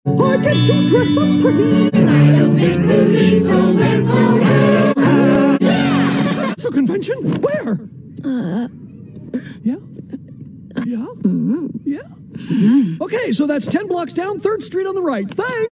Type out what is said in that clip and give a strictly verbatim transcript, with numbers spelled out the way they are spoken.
I get to dress up pretty. Night of make-believe, so let's all have a yeah! It's a convention? Where? Uh, yeah? Yeah? mm, Yeah? mm. Okay, so that's ten blocks down, third Street on the right. Thanks!